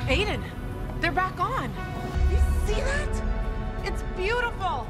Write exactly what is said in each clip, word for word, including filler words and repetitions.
Aiden, they're back on. You see that? It's beautiful.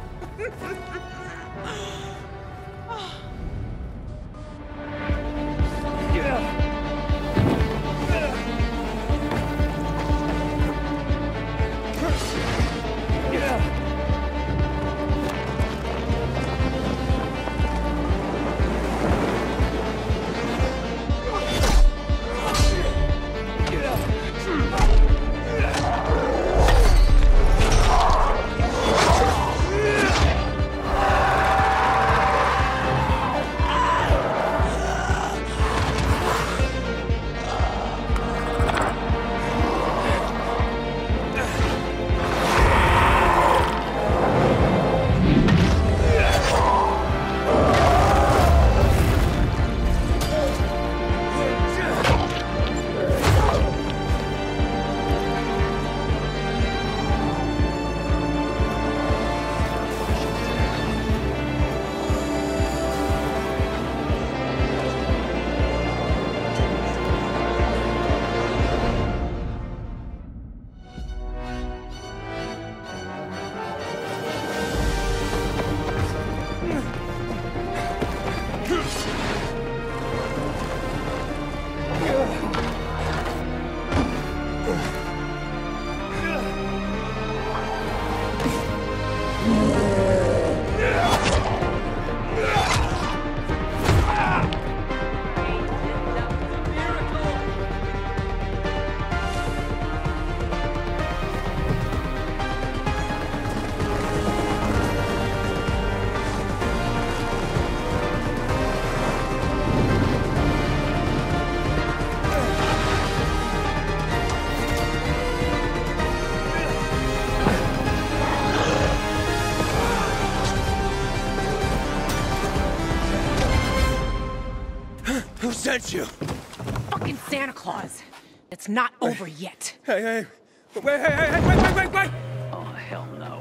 Who sent you? Fucking Santa Claus. It's not over yet. Hey, hey, wait, hey, hey, hey, wait, wait, wait, wait! Oh, hell no.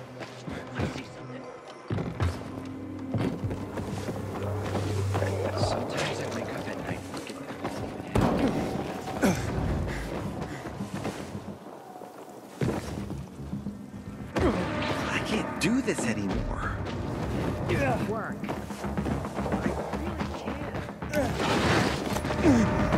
I see something. Sometimes I wake up at night looking at I can't do this anymore. work. I really can't.